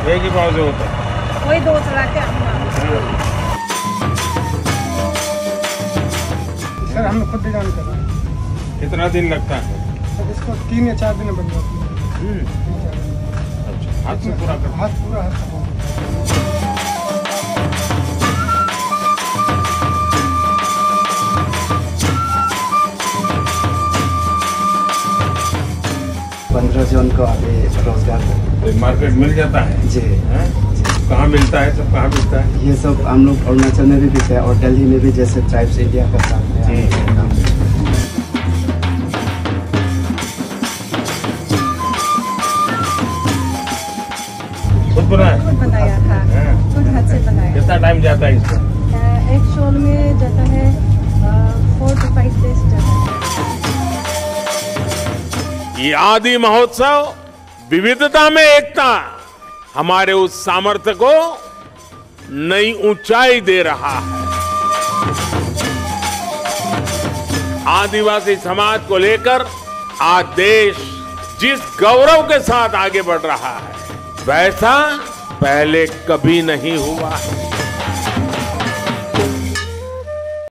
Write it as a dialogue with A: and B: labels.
A: एक ही पाव से होता है?
B: वही 2 चला के
C: सर हम खुद डिजाइन कर रहे हैं।
A: कितना दिन लगता है?
C: सर इसको 3 या 4 दिन में बन जाती है।
A: अच्छा, हाथ से पूरा कर?
C: हाथ पूरा हाथ से।
D: जून को अभी रोजगार
A: मार्केट मिल जाता है
D: जी।
A: कहाँ मिलता है? सब कहाँ मिलता है?
D: ये सब हम लोग अरुणाचल में भी बिकते हैं और दिल्ली में भी, जैसे ट्राइब्स इंडिया का साथ है।
A: खुद बनाया?
B: खुद बनाया था, खुद हाथ से बनाया।
A: कितना टाइम जाता है इसका?
B: एक शॉल में जाता है 4 to 5 days जाता है।
A: ये आदि महोत्सव विविधता में एकता हमारे उस सामर्थ्य को नई ऊंचाई दे रहा है। आदिवासी समाज को लेकर आज देश जिस गौरव के साथ आगे बढ़ रहा है, वैसा पहले कभी नहीं हुआ है।